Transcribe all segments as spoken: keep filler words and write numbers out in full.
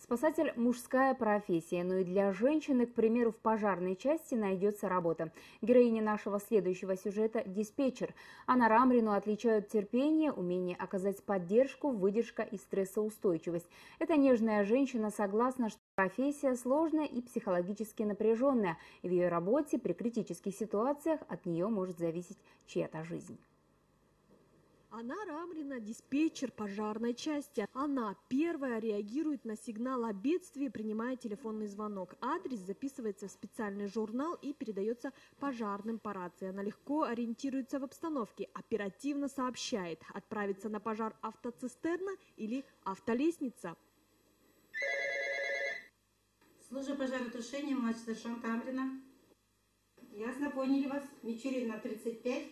Спасатель – мужская профессия, но и для женщины, к примеру, в пожарной части найдется работа. Героиня нашего следующего сюжета – диспетчер. Анар Амрину отличают терпение, умение оказать поддержку, выдержка и стрессоустойчивость. Эта нежная женщина согласна, что профессия сложная и психологически напряженная. И в ее работе при критических ситуациях от нее может зависеть чья-то жизнь. Анар Амрина – диспетчер пожарной части. Она первая реагирует на сигнал о бедствии, принимая телефонный звонок. Адрес записывается в специальный журнал и передается пожарным по рации. Она легко ориентируется в обстановке, оперативно сообщает, отправиться на пожар автоцистерна или автолестница. Служба пожаротушения, младший сержант Амрина. Ясно, поняли вас. Мичурина тридцать пять.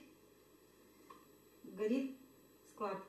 Горит склад.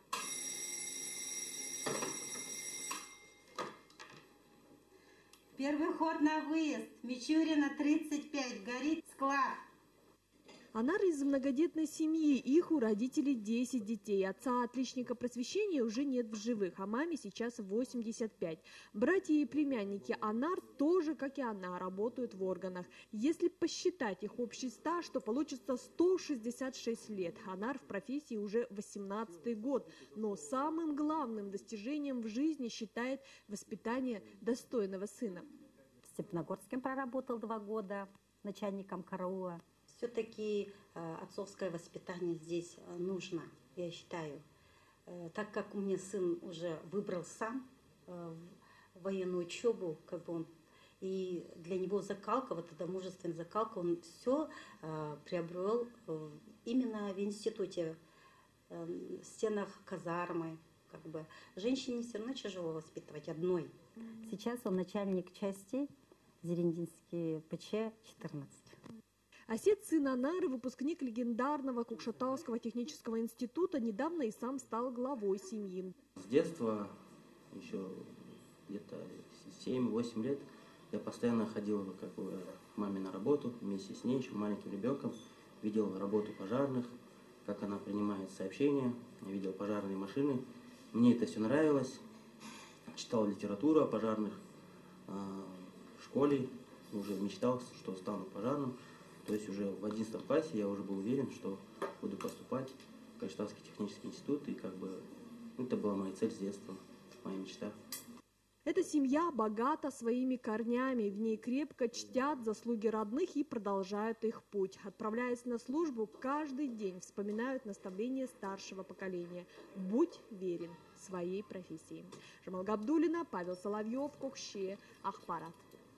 Первый ход на выезд. Мичурина тридцать пять. Горит склад. Анар из многодетной семьи, их у родителей десять детей. Отца отличника просвещения уже нет в живых, а маме сейчас восемьдесят пять. Братья и племянники Анар тоже, как и она, работают в органах. Если посчитать их общий стаж, то получится сто шестьдесят шесть лет. Анар в профессии уже восемнадцатый год, но самым главным достижением в жизни считает воспитание достойного сына. В Степногорске проработал два года начальником караула. Все-таки э, отцовское воспитание здесь э, нужно, я считаю. Э, так как у меня сын уже выбрал сам э, военную учебу, как бы он, и для него закалка, вот эта мужественная закалка, он все э, приобрел э, именно в институте, э, в стенах казармы. Как бы. Женщине все равно тяжело воспитывать одной. Сейчас он начальник части Зерендинский ПЧ четырнадцать. Осет сын Анары, выпускник легендарного Кокшетауского технического института, недавно и сам стал главой семьи. С детства, еще где-то семь-восемь лет, я постоянно ходил как бы, к маме на работу, вместе с ней, еще маленьким ребенком. Видел работу пожарных, как она принимает сообщения, видел пожарные машины. Мне это все нравилось. Читал литературу о пожарных. В школе уже мечтал, что стану пожарным. То есть уже в одиннадцатом классе я уже был уверен, что буду поступать в Кокшетауский технический институт. И как бы это была моя цель с детства, моя мечта. Эта семья богата своими корнями. В ней крепко чтят заслуги родных и продолжают их путь. Отправляясь на службу, каждый день вспоминают наставления старшего поколения. Будь верен своей профессии. Жамал Габдуллина, Павел Соловьев, Кокше, Ахпарат.